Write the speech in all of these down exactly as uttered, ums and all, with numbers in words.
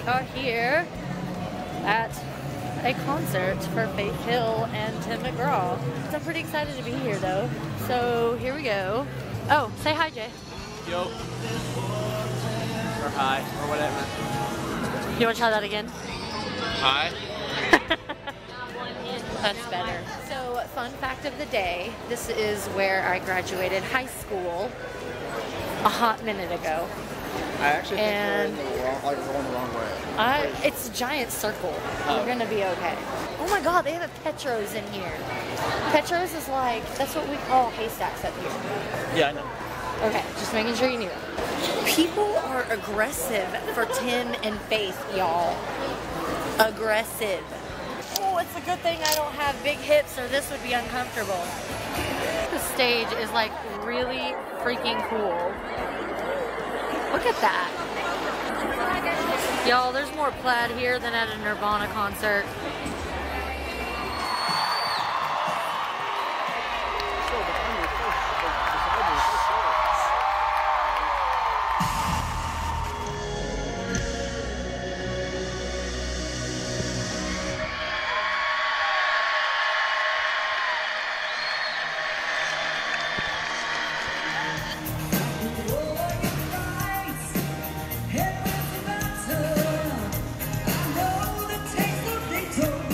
are here at a concert for Faith Hill and Tim McGraw. So I'm pretty excited to be here though. So here we go. Oh, say hi, Jay. Yo. Or hi, or whatever. You want to try that again? Hi. That's better. So, fun fact of the day, this is where I graduated high school a hot minute ago. I actually and think we're, in the wrong, like, we're going the wrong way. I, it's a giant circle. Oh. We're gonna be okay. Oh my god, they have a Petros in here. Petros is like, that's what we call haystacks up here. Yeah, I know. Okay, just making sure you knew. People are aggressive for Tim and Faith, y'all. Aggressive. Oh, it's a good thing I don't have big hips or this would be uncomfortable. The stage is like really freaking cool. Look at that. Y'all, there's more plaid here than at a Nirvana concert. I know the taste of Daytona.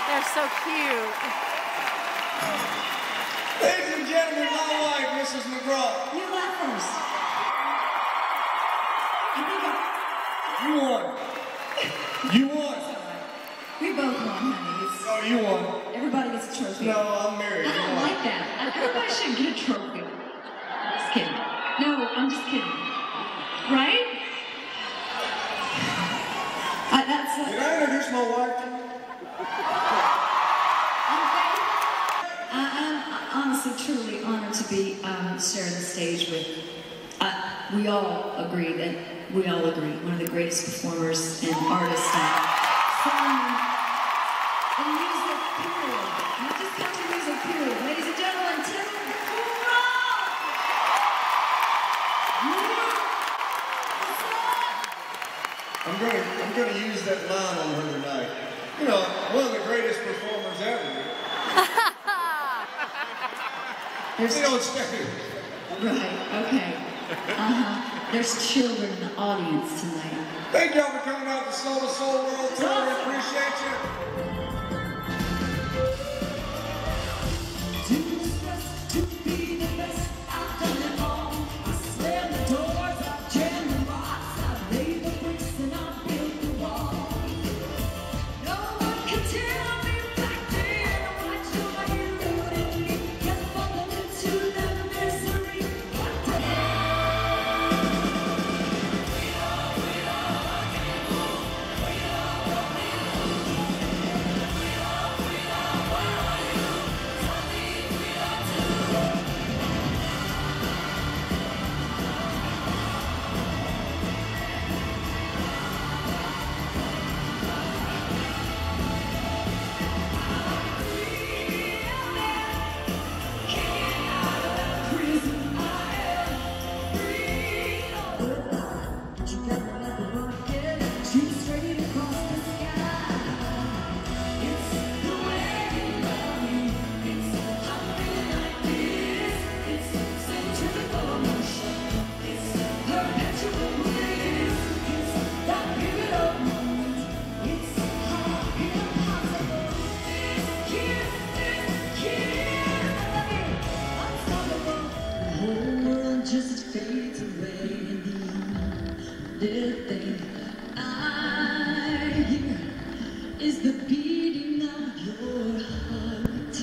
They're so cute. Ladies and gentlemen, my wife, Missus McGraw. You left first. I think I... You won. You won. We both won, honey. It's, No, you won. everybody gets a trophy. No, I'm married. I You don't won. like that. Everybody should get a trophy. Just kidding. No, I'm just kidding. Right? I, that's... Did Uh, I introduce my wife? okay. I, I'm honestly, truly honored to be um, sharing the stage with... Uh, we all agree that... We all agree. One of the greatest performers and artists and song and music, period. Not just country music, period. Ladies and gentlemen, Tim McGraw! I'm gonna, I'm gonna use that line on her tonight. You know, one of the greatest performers ever. There's You don't say. right, okay. Uh-huh. There's children in the audience tonight. Thank y'all for coming out to Soul to Soul World Tour. We appreciate you. Just fades away in the little thing I hear is the beating of your heart.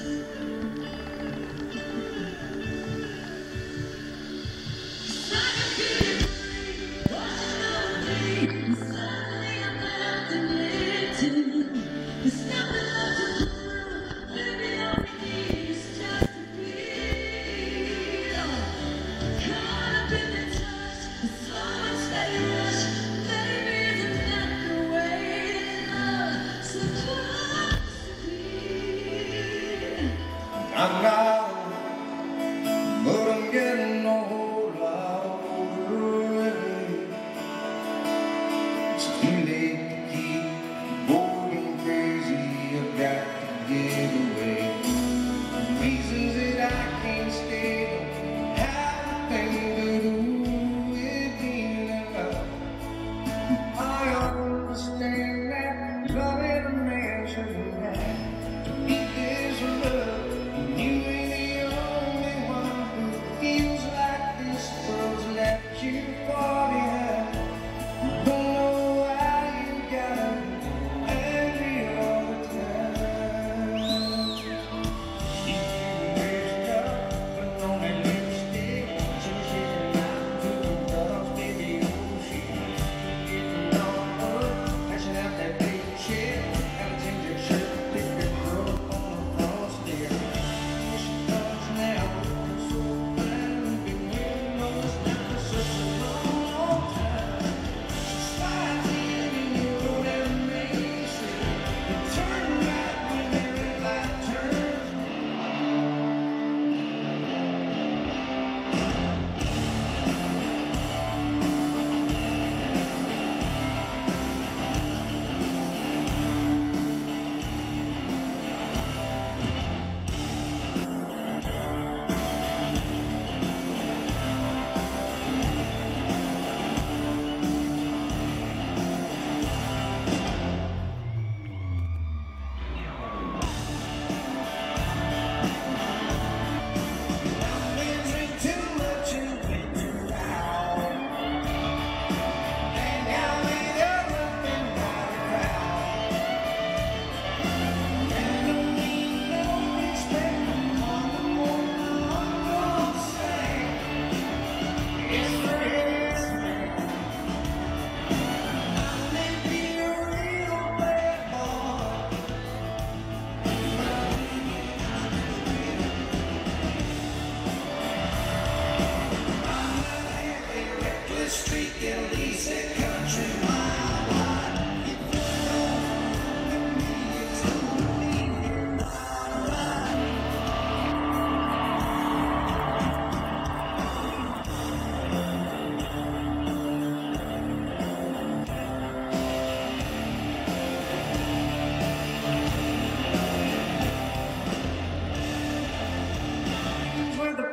I can feel your brain washing over me, and suddenly I'm melting into. There's nothing left to prove, baby, all we need is just to breathe. Caught up in the touch, there's so much that you rush. Baby, isn't that the way love supposed to be? I'm not old, but I'm getting a whole lot older every day. It's too late to keep going crazy. I've got to get away. Reasons that I can't stay don't have a thing to do with being love. I understand that loving a man shouldn't have to be this love. You ain't the only one who feels like this world's left you far behind. Don't know why you gotta be angry all the time.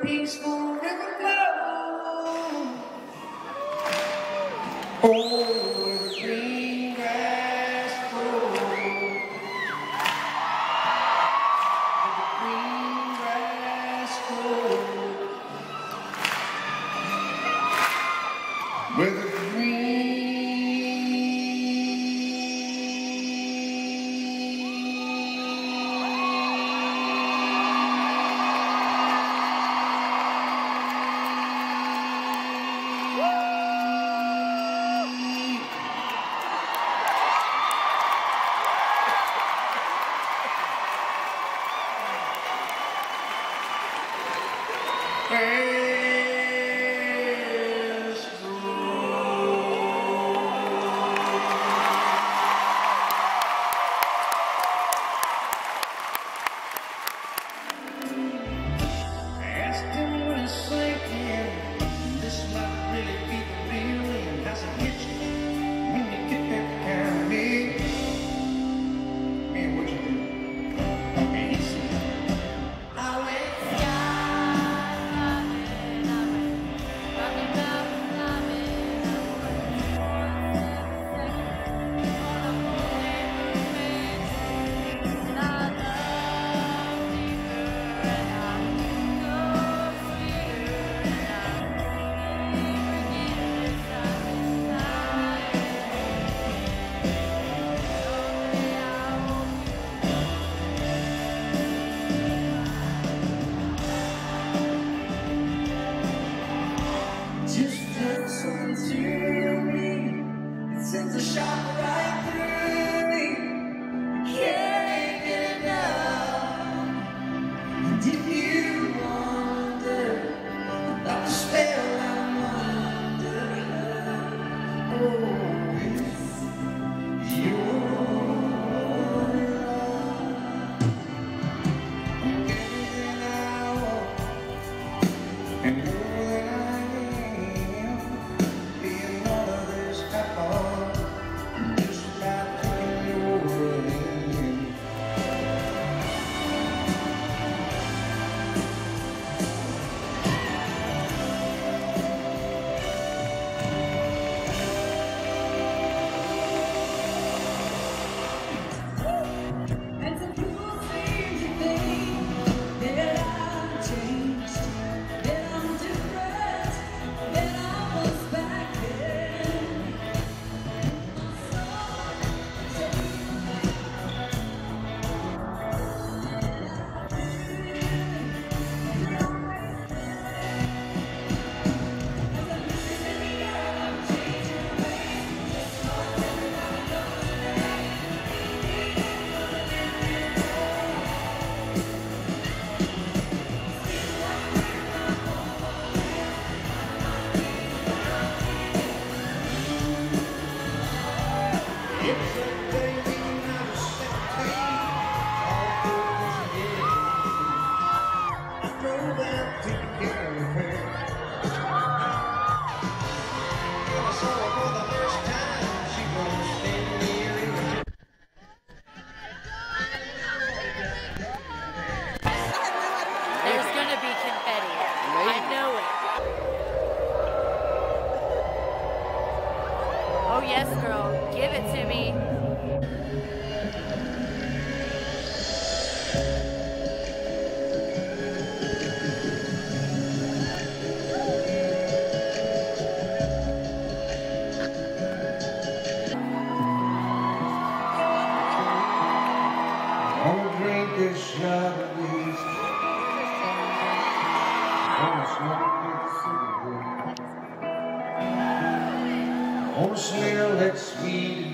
peaceful river flows. Oh, where the green grass grows. Where the green grass grows. Where the green Oh yes, girl. Give it to me. I'ma drink this shot of whiskey. I'ma smoke this cigarette. I'ma smell that sweet